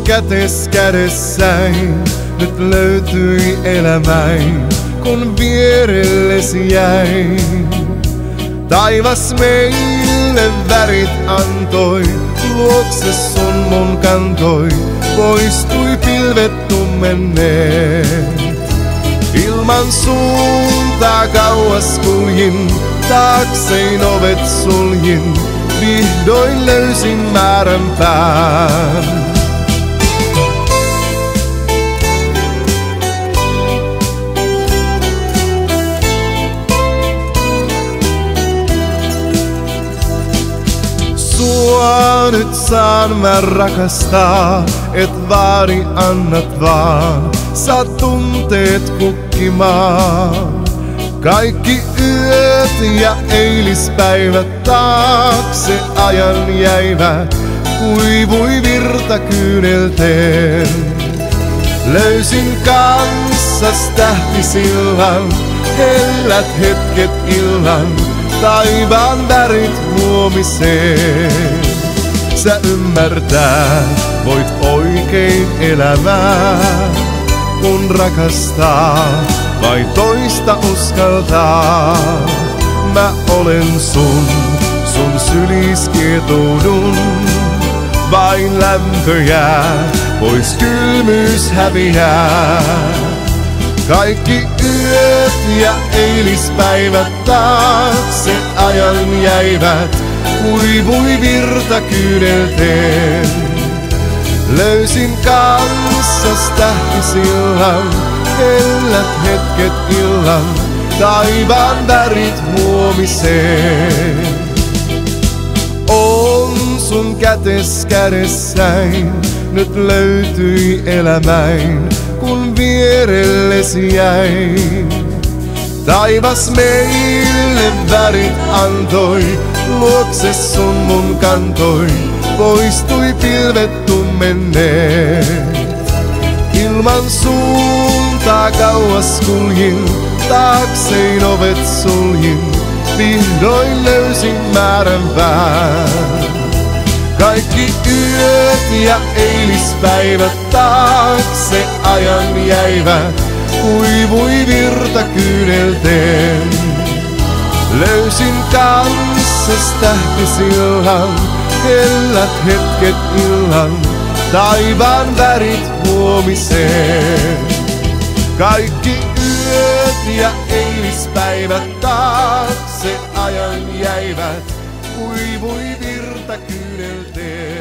kätes kädessäin nyt löytyi elämäin, kun vierellesi jäin. Taivas meille värit antoi, luokse sun mun kantoi, poistui pilvet tummenneet. Ilman suuntaa kauas kuljin, taaksein ovet suljin, vihdoin löysin määränpään. Sua nyt saan mä rakastaa, et vaadi annat vaan, saat tunteet kukkimaan. Kaikki yöt ja eilispäivät taakse ajan jäivät, kuivui virta kyynelteen. Löysin kanssas tähtisillan, hellät hetket illan, taivaan värit huomiseen. Sä ymmärtää, voit oikein elämää, kun rakastaa, vai toista uskaltaa. Mä olen sun sylis kietoudun, vain lämpö jää, pois kylmyys häviää. Kaikki yöt ja eilispäivät taakse ajan jäivät, kuivui virta kyynelteen. Löysin kanssas tähtisillan, hellät hetket illan, taivaan värit huomiseen. On sun kätes kädessäin, nyt löytyi elämäin, kun vierellesi jäin. Taivas meille värit antoi, luokse sun mun kantoi, poistui pilvet tummenneet. Ilman suuntaa kauas kuljin, taaksein ovet suljin, vihdoin löysin määränpään. Kaikki yöt ja eilispäivät taakse ajan jäivät, kuivui virta kyynelteen. Löysin kanssas tähtisillan, hellät hetket illan, taivaan värit huomiseen. Kaikki yöt ja eilispäivät taakse ajan jäivät, kuivui virta kyynelteen.